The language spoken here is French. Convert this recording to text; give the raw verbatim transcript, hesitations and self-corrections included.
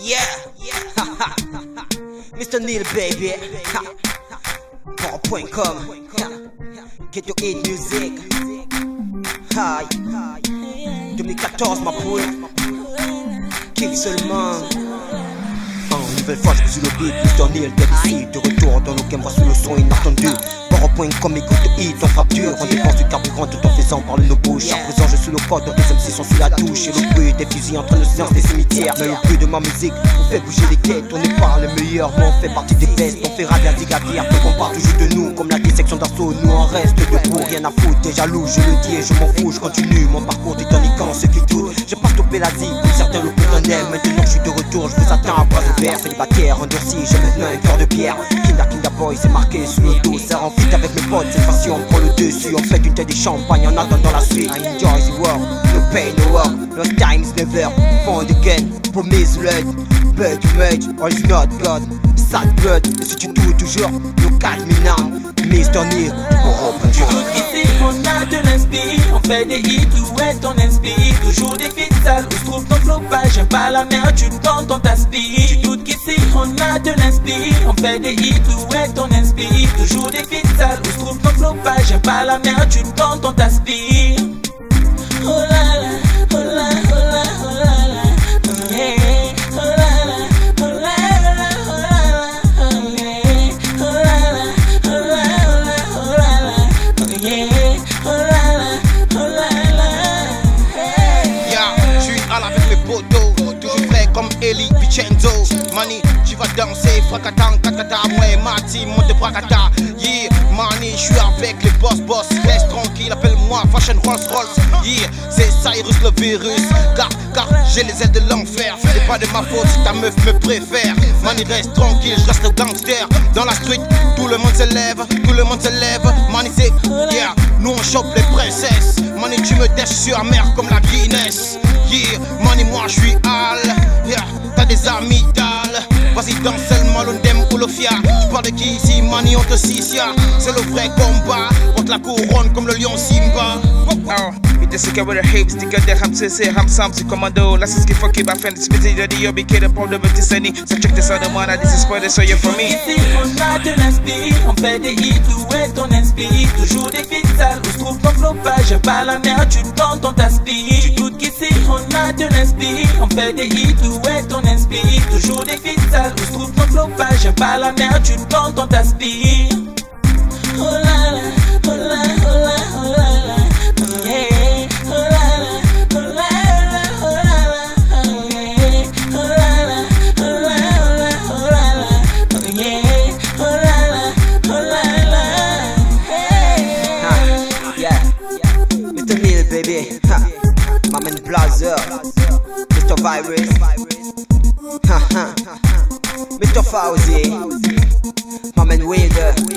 Yeah, Mister Neil baby. Gros point com. Get your hit music. Hi. deux mille quatorze ma poule. Kill seulement. En nouvelle fois je suis le beat, Mister Neil ici. De retour dans nos games, voici le son inattendu. Gros point com, écoute hit en fracture. On dépense du carburant tout en faisant parler nos bouches. À présent je suis le code, les M C sont sous la touche. Et le bruit des fusils entre nos silences des cimetières. Mais le bruit de ma musique nous fait bouger les têtes. On n'est pas les meilleurs, mais on fait partie des bestes. On fait ravir des gavières, fait qu'on parle toujours de nous. Comme la dissection d'assaut, nous on reste debout. Rien à foutre, t'es jaloux, je le dis et je m'en fous. Je continue mon parcours titaniquant, ceux qui doutent. J'ai pas stoppé la vie, comme certains le prétendaient. Maintenant je suis de retour, je vous attends à bras ouverts. Célibataire, endurci, j'ai maintenant un cœur de pierre. Kinda Kinda Boy, c'est marqué sur le dos. Ça rend vite avec mes potes, cette fois-ci on prend le dessus. On fait une tête de champagne en attendant la suite. I enjoy the world, no pain, no work. No time is never found again. Promise blood, but you made, or is not God. Sad blood, et si tu doutes toujours, no calme now. Mister Neil, pour reprendre. Ici on a de l'inspire, on fait des hits, où est ton inspire? Toujours des feats sales, où se trouve ton flopage? J'aime pas la merde, tu me tentes, on t'aspire. Tu doutes qu'ici on a de l'inspire, on fait des hits, où est ton inspire? Toujours des feats sales, où se trouve ton flopage? J'aime pas la merde, tu me tentes, on t'aspire. Oh là là, oh là, oh là, oh là là, oh yeah, oh là là, oh là là, oh là là, oh yeah, oh là là, oh là, oh là, oh yeah, oh là là, oh là là, hey. Yeah, j'suis à la avec mes potos, toujours frais comme Eli Vincenzo. Mani, j'y vas danser, fracatan, catata, moi et ma team, monte fracata. Yeah, mani, j'suis avec les boss boss, reste tranquille, appelle-moi Fashion Rolls Royce. Yeah, c'est Syrus le virus, car, car j'ai les ailes de l'enfer. C'est pas de ma faute si ta meuf me préfère. Mani, reste tranquille, j'reste le gangster. Dans la street, tout le monde se lève, tout le monde se lève. Mani, c'est, yeah, nous on chope les princesses. Mani, tu me dèches sur la mer comme la Guinness. Yeah, mani, moi j'suis Al, yeah, t'as des amygdales. Vas-y danse seulement l'ondem ou le fia. Tu parles de qui ici, mani, on te sicia. C'est le vrai combat, contre la couronne comme le lion Simba. Oh, vi sticker with the hips, sticker där hamse se hamsam till kommando. Lass oss skiffa kibba fändigt, spetida det jag bikade på det till seni. Så check this out, the one I this is for the so you're for me. Ici on a de l'inspire, on fait des hits, où est ton inspire? Toujours des feats sales, où se trouve ton flopage? J'aime pas la merde, tu me tentes, on t'aspire. Tu doutes qu'ici on a de l'inspire, on fait des hits, où est ton inspire? Toujours des feats sales, où se trouve ton flopage? J'aime pas la merde, tu me tentes, on t'aspire. Oh là là, oh là, oh là, oh là là, oh yeah, oh là là, oh là là, oh là là, oh yeah, oh là là, oh là, oh là, oh yeah, oh là là, oh là là, hey. Ha, yeah, Mister Neil baby. Ha, my man Blazzer, Mister Virus. Ha ha, Mister Fauzi, my man Wilder.